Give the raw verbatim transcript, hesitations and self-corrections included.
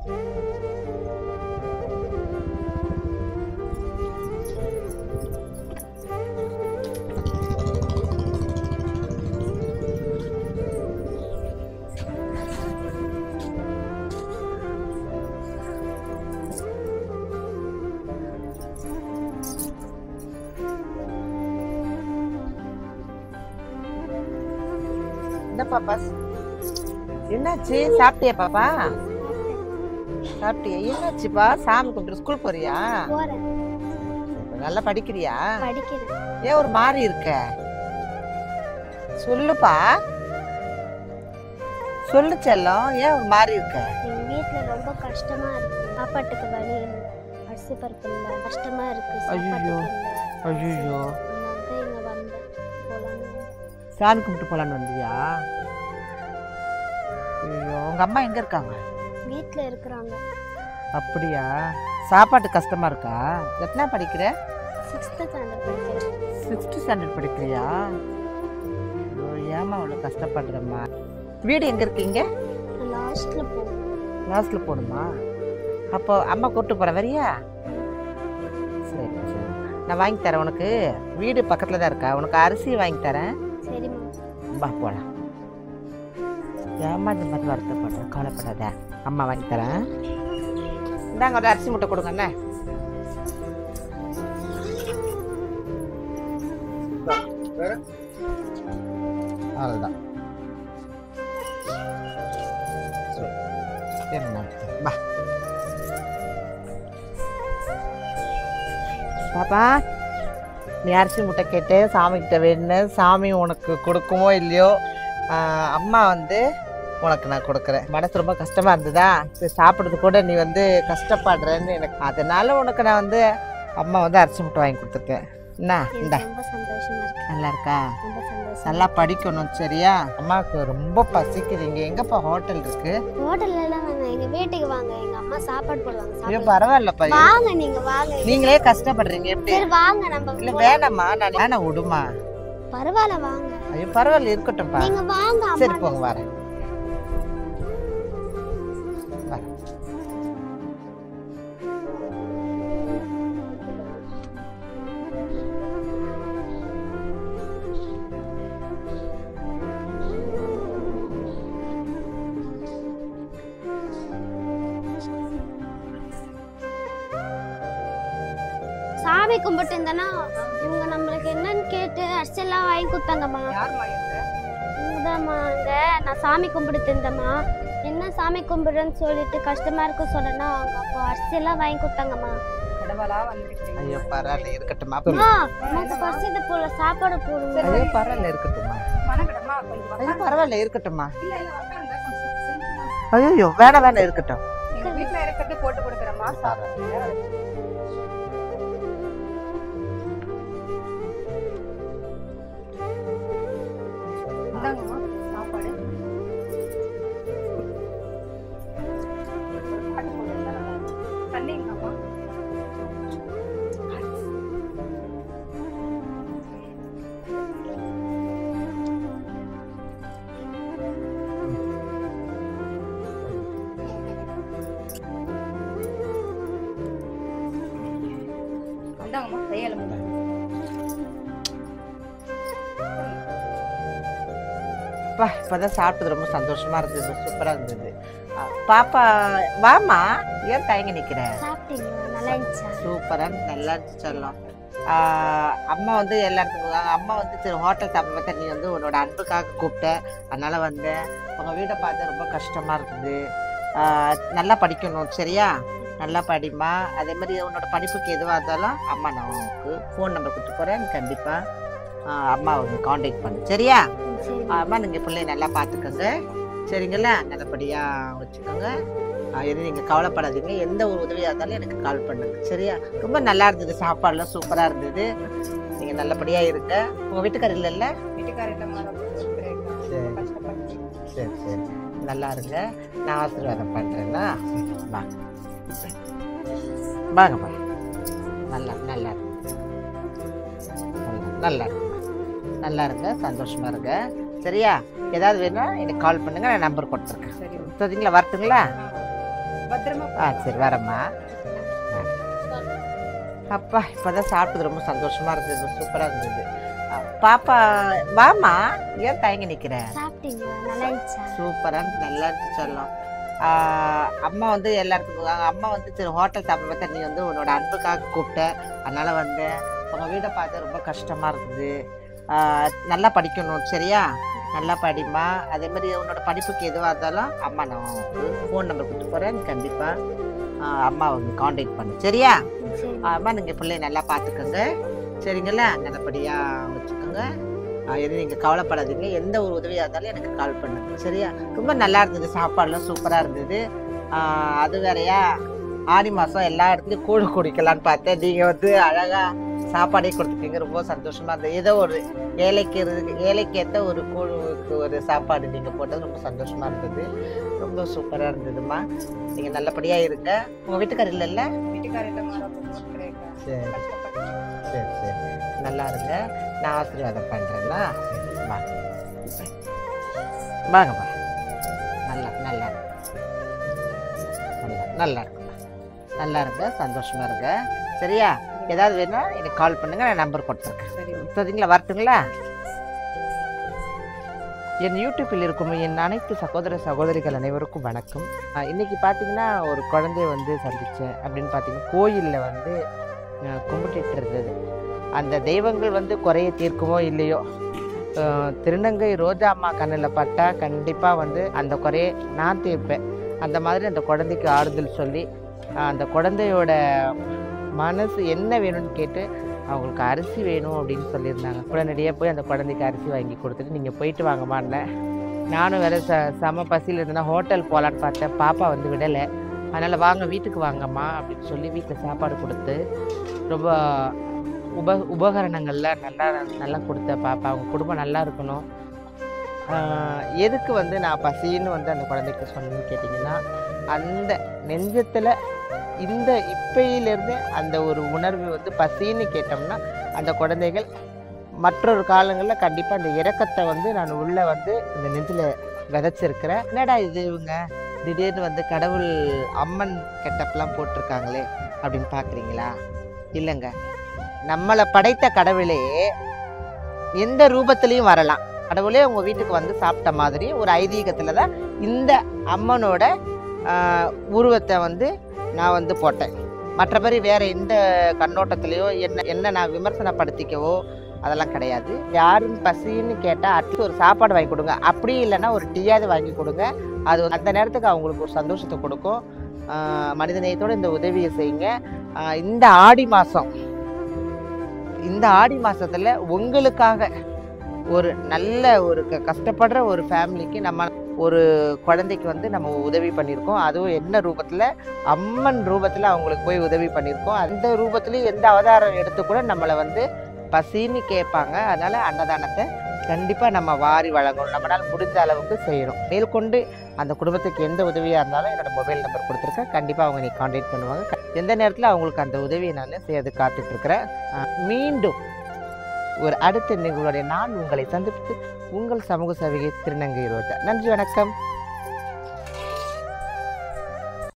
என்ன பாப்பா என்னாச்சு? சாப்பிட்டியா பாப்பா? சாப்பிட்டியா? என்னாச்சுப்பா? சாமி கும்பிட்டு ஸ்கூல் போறியா? நல்லா படிக்கிறியா? ஏன் ஒரு மாதிரி இருக்க? சொல்லுப்பா, சொல்லு செல்லம். ஏன் ஒரு மாதிரி இருக்க? எங்க வீட்ல ரொம்ப கஷ்டமா இருக்கு. சாப்பாட்டுக்கு வழி இல்ல, அரிசி பருப்பு இல்ல, கஷ்டமா இருக்கு. ஐயோ ஐயோ, இங்க வந்த போலாம். சாமி கும்பிட்டு போலான்னு வந்தியா? ஐயோ, உங்க அம்மா எங்க இருக்காங்க? வீட்ல இருக்கிறாங்க. அப்படியா? சாப்பாட்டு கஷ்டமா இருக்கா? எத்தனை படிக்கிற? சிக்ஸ்த் ஸ்டாண்டர்ட் படிக்கிறேன். சிக்ஸ்த் ஸ்டாண்டர்ட் படிக்கிறியா? ஐயோ, ஏமா அவ்வளோ கஷ்டப்படுறம்மா. வீடு எங்க இருக்கீங்க? லாஸ்ட்ல போ. லாஸ்ட்ல போடுமா? அப்போ அம்மா கூப்பிட்டு போற வரியா? சரி சரி, நான் வாங்கி தரேன் உனக்கு. வீடு பக்கத்துல தான் இருக்கா, உனக்கு அரிசி வாங்கி தரேன். சரிம்மா. பா போலாம். ஏமா இந்த மாதிரி வருத்தப்படுற? கவலைப்படாத, அம்மா வாங்கி தரேன். இந்தாங்க ஒரு அரிசி முட்டை கொடுங்க அண்ணே. அவ்வளோதான். பா பாப்பா, நீ அரிசி முட்டை கேட்டு சாமிக்கிட்ட வேணும். சாமி உனக்கு கொடுக்குமோ இல்லையோ, அம்மா வந்து உனக்கு நான் கொடுக்குறேன். மனசு ரொம்ப கஷ்டமாக இருந்ததா, சாப்பிட்றது கூட நீ வந்து கஷ்டப்படுறேன்னு எனக்கு, அதனால உனக்கு நான் வந்து அம்மா வந்து அரிசி முட்டை வாங்கி கொடுத்துருக்கேன். என்ன இந்த நல்லா இருக்கா? நல்லா படிக்கணும் சரியா? அம்மாவுக்கு ரொம்ப பசிக்குதுங்க. எங்கப்பா ஹோட்டல் இருக்கு? ஹோட்டல்ல எல்லாம் வாங்க, எங்க வீட்டுக்கு வாங்க, எங்க அம்மா சாப்பாடு போடுவாங்க. ஐயோ பரவாயில்லப்பா, வாங்க நீங்க வாங்க. நீங்களே கஷ்டப்படுறீங்க எப்படி? சரி வாங்க நம்ம. இல்ல வேணாம்மா, நான் வேணா விடுமா. பரவாயில்ல வாங்க. ஐயோ பரவாயில்ல இருக்கட்டும்ப்பா. நீங்க வாங்க. சரி போங்க, வரேன். சாமி கும்பிட்டு இருந்தனா இவங்க நம்மளுக்கு என்னன்னு கேட்டு அரிசி எல்லாம் வாங்கி கொடுத்தாங்கம்மா. இங்கதாம்மா, இங்க நான் சாமி கும்பிட்டு இருந்தேம்மா. என்ன சாமி கும்பிடுறேன்னு சொல்லிட்டு கஷ்டமா இருக்கு சொன்னா அவங்க அப்போ அரிசி எல்லாம் வாங்கி கொடுத்தாங்கம்மா. ஐயோ பரவாயில்ல இருக்கட்டும்மா. எனக்கு பசிது போல, சாப்பாடு போடுங்க. ஐயோ பரவாயில்ல இருக்கட்டும்மா. ஐயோ பரவாயில்ல இருக்கட்டும்மா. ஐயோ வேணாம் வேணாம் இருக்கட்டும். வீட்டுல இருக்கிறது போட்டு கொடுக்குறேம்மா. சாப்பாடு பண்ணிங்கம்மா. இந்தாங்கம்மா கையால. அப்பா இப்போதான் சாப்பிட்டது ரொம்ப சந்தோஷமா இருந்தது, சூப்பராக இருந்தது. பாப்பா வாமா, ஏன் தயங்கி நிற்கிறேன்? சூப்பராக நல்லா இருந்துச்சு எல்லாம். அம்மா வந்து எல்லாத்துக்கும் அம்மா வந்து சரி ஹோட்டல் சாப்பிட பார்த்தா நீ வந்து உன்னோட அன்புக்காக கூப்பிட்ட, அதனால வந்தேன். உங்கள் வீடை பார்த்து ரொம்ப கஷ்டமாக இருக்குது. நல்லா படிக்கணும் சரியா? நல்லா படிமா. அதே மாதிரி உன்னோட படிப்புக்கு எதுவாக இருந்தாலும் அம்மா நான் உனக்கு ஃபோன் நம்பர் கொடுத்து போகிறேன். கண்டிப்பாக அம்மா அவங்க காண்டாக்ட் பண்ணு சரியா? அம்மா நீங்கள் பிள்ளைய நல்லா பார்த்துக்கோங்க சரிங்களா? நல்லபடியாக வச்சுக்கோங்க. எதுவும் நீங்கள் கவலைப்படாதீங்க. எந்த ஒரு உதவியாக இருந்தாலும் எனக்கு கால் பண்ணுங்க சரியா? ரொம்ப நல்லா இருந்தது, சாப்பாடுலாம் சூப்பராக இருந்தது. நீங்கள் நல்லபடியாக இருங்க. உங்கள் வீட்டுக்காரர் இல்லைல்ல? வீட்டுக்காரர் சரி சரி நல்லா இருங்க. நான் ஆசீர்வாதம் பண்ணுறேன்னா வாங்க வாங்க வாங்க. நல்லா நல்லா இருக்கு, நல்லா இருக்கு, நல்லா இருங்க, சந்தோஷமா இருங்க சரியா? ஏதாவது வேணும்னா எனக்கு கால் பண்ணுங்க, நான் நம்பர் கொடுத்துருக்கேன் சரிங்களா? வரட்டுங்களா? பத்திரமா ஆ சரி வரேம்மா. அப்பா இப்போதான் சாப்பிட்டது ரொம்ப சந்தோஷமா இருந்தது, சூப்பராக இருந்தது. ஆ, பாப்பா வாமா, ஏன் தயங்கி நிற்கிற? சாப்பிட்டீங்களா? நல்லா இருந்துச்சா? சூப்பராக நல்லா இருந்துச்சு செல்லம். ஆ, அம்மா வந்து எல்லாத்துக்கும் அம்மா வந்து சரி ஹோட்டல் சாப்பிட பார்த்தா நீ வந்து உன்னோட அன்புக்காக கூப்பிட்ட, அதனால வந்து உங்கள் வீடை பார்த்து ரொம்ப கஷ்டமா இருந்தது. ஆ, நல்லா படிக்கணும் சரியா? நல்லா படிமா. அதே மாதிரி உன்னோட படிப்புக்கு எதுவாக இருந்தாலும் அம்மா நான் ஃபோன் நம்பர் கொடுத்து போகிறேன், நீ கண்டிப்பாக அம்மா வந்து காண்டாக்ட் பண்ணு சரியா? சரி. அம்மா நீங்கள் பிள்ளைய நல்லா பார்த்துக்கோங்க சரிங்களா? நல்லபடியாக வச்சுக்கோங்க. எதுவும் நீங்கள் கவலைப்படாதீங்க. எந்த ஒரு உதவியாக இருந்தாலும் எனக்கு கால் பண்ணுங்க சரியா? ரொம்ப நல்லா இருந்தது, சாப்பாடுலாம் சூப்பராக இருந்தது. ஆஹ் அது வேறையா, ஆடி மாதம் எல்லா இடத்துலையும் கூழ் குடிக்கலான்னு பார்த்தேன். நீங்கள் வந்து அழகாக சாப்பாடே கொடுத்துருக்கீங்க, ரொம்ப சந்தோஷமாக இருந்தது. ஏதோ ஒரு ஏழைக்கு இருந்து ஏழைக்கேற்ற ஒரு கூழுக்கு ஒரு சாப்பாடு நீங்கள் போட்டது ரொம்ப சந்தோஷமாக இருந்தது. ரொம்ப சூப்பராக இருந்ததும்மா. நீங்கள் நல்லபடியாக இருங்க. உங்கள் வீட்டுக்காரர் இல்லைல்ல? வீட்டுக்காரர்கிட்ட ரொம்ப சரி கஷ்டப்பட்டு சரி சரி நல்லா இருங்க. நான் ஆசீர்வாதம் பண்ணுறேன்னா வாங்க வாங்கப்பா. நல்லா நல்லா இருக்கு, நல்லா நல்லா இருக்குப்பா. நல்லா இருங்க, சந்தோஷமா இருங்க சரியா? ஏதாவது வேணா எனக்கு கால் பண்ணுங்க, நான் நம்பர் கொடுத்துருக்கேன் சரி. சரிங்களா? வரட்டுங்களா? என் யூடியூப்பில் இருக்கும் என் அனைத்து சகோதர சகோதரிகள் அனைவருக்கும் வணக்கம். ஆஹ் இன்னைக்கு பார்த்தீங்கன்னா ஒரு குழந்தைய வந்து சந்தித்தேன். அப்படின்னு பார்த்தீங்கன்னா கோயிலில் வந்து ஆஹ் கும்பிட்டுட்டு இருந்தது. அந்த தெய்வங்கள் வந்து குறைய தீர்க்குமோ இல்லையோ, ஆஹ் திருநங்கை ரோஜா அம்மா கண்ணில் பட்டா கண்டிப்பாக வந்து அந்த குறையை நான் தீர்ப்பேன். அந்த மாதிரி அந்த குழந்தைக்கு ஆறுதல் சொல்லி ஆஹ் அந்த குழந்தையோட மனசு என்ன வேணும்னு கேட்டு அவங்களுக்கு அரிசி வேணும் அப்படின்னு சொல்லியிருந்தாங்க. உடனடியாக போய் அந்த குழந்தைக்கு அரிசி வாங்கி கொடுத்துட்டு நீங்கள் போயிட்டு வாங்கம்மான்னு. நானும் வேறு ச செம பசியில் இருந்தேன்னா ஹோட்டல் போகலான்னு பார்த்தேன், பாப்பா வந்து விடலை. அதனால் வாங்க வீட்டுக்கு வாங்கம்மா அப்படின்னு சொல்லி வீட்டில் சாப்பாடு கொடுத்து ரொம்ப உப உபகரணங்கள்லாம் நல்லா நல்லா கொடுத்த பாப்பா. அவங்க குடும்பம் நல்லா இருக்கணும். எதுக்கு வந்து நான் பசின்னு வந்து அந்த குழந்தைக்கு சொன்னேன்னு கேட்டிங்கன்னா, அந்த நெஞ்சத்தில் இந்த இப்பையிலேருந்து அந்த ஒரு உணர்வு வந்து பசின்னு கேட்டோம்னா அந்த குழந்தைகள் மற்றொரு காலங்களில் கண்டிப்பாக அந்த இரக்கத்தை வந்து நான் உள்ளே வந்து இந்த நெஞ்சில் விதைச்சிருக்கிறேன். என்னடா இது இவங்க திடீர்னு வந்து கடவுள் அம்மன் கெட்டப்லாம் போட்டிருக்காங்களே அப்படின்னு பார்க்குறீங்களா? இல்லைங்க, நம்மளை படைத்த கடவுளே எந்த ரூபத்துலேயும் வரலாம். கடவுளே உங்கள் வீட்டுக்கு வந்து சாப்பிட்ட மாதிரி ஒரு ஐதீகத்தில் தான் இந்த அம்மனோட உருவத்தை வந்து நான் வந்து போட்டேன். மற்றபடி வேறு எந்த கண்ணோட்டத்துலேயோ என்ன என்ன நான் விமர்சனப்படுத்திக்கவோ அதெல்லாம் கிடையாது. யாரும் பசின்னு கேட்டால் அட்லீஸ்ட் ஒரு சாப்பாடு வாங்கி கொடுங்க, அப்படி இல்லைன்னா ஒரு டீயாவது வாங்கி கொடுங்க. அது அந்த நேரத்துக்கு அவங்களுக்கு ஒரு சந்தோஷத்தை கொடுக்கும். மனிதநேயத்தோடு இந்த உதவியை செய்யுங்க. இந்த ஆடி மாதம் இந்த ஆடி மாதத்தில் உங்களுக்காக ஒரு நல்ல ஒரு க கஷ்டப்படுற ஒரு ஃபேமிலிக்கு நம்ம ஒரு குழந்தைக்கு வந்து நம்ம உதவி பண்ணியிருக்கோம். அதுவும் என்ன ரூபத்தில்? அம்மன் ரூபத்தில் அவங்களுக்கு போய் உதவி பண்ணியிருக்கோம். அந்த ரூபத்துலேயும் எந்த அவதாரம் எடுத்து கூட நம்மளை வந்து பசின்னு கேட்பாங்க. அதனால் அன்னதானத்தை கண்டிப்பாக நம்ம வாரி வழங்கணும், நம்மளால் முடிஞ்ச அளவுக்கு செய்யணும். மேற்கொண்டு அந்த குடும்பத்துக்கு எந்த உதவியாக இருந்தாலும் என்னோடய மொபைல் நம்பர் கொடுத்துருக்கேன், கண்டிப்பாக அவங்க நீ கான்டாக்ட் பண்ணுவாங்க. எந்த நேரத்தில் அவங்களுக்கு அந்த உதவியை நான் செய்து காத்துட்ருக்கிறேன். மீண்டும் ஒரு அடுத்த நிகழ்வுடைய நான் உங்களை சந்தித்து உங்கள் சமூக சேவையை திருநங்கை ரோஜா. நன்றி, வணக்கம்.